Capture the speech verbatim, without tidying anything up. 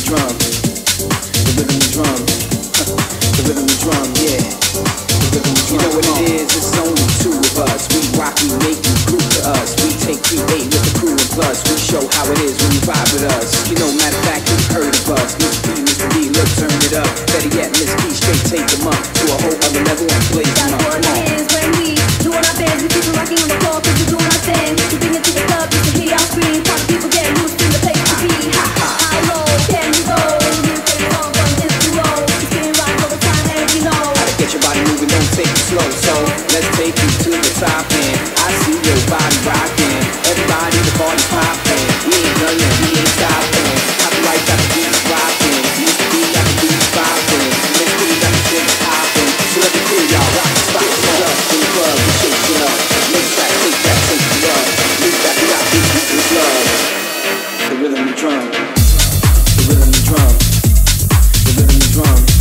drum, the rhythm and drum, the rhythm and drum, yeah. The rhythm and drum. You know what it is? It's only two of us. We rock, we make you group to us. We take create with the crew and plus. We show how it is when you vibe with us. You know, matter of fact, you've heard of us. Miss P, Mister D, look, turn it up. Better yet, Miss P, straight take them up to a whole other level and blaze them up. That's what it is when we doing our best. We keep it rocking on the floor cause we're doing our thing. We bring it to the club just to hear our scream. Party people get loose in the place to be. How low can you go? You take it on from this to roll. We spin right all the time and you know how to get your body moving, don't take it slow. So let's take you to the top end. I see your body rocking. Everybody, the party's popping. We ain't done yet, we ain't stopping. Copyright got the beats rocking. Mister D got the beats popping. Miss P got the chicks hopping. So let me hear y'all rock the spot. Hold up in the club, we shake it up. Make that, take that, take it up. Leave that, we got big beat with love. The rhythm and drum. The rhythm and drum. The rhythm and drum.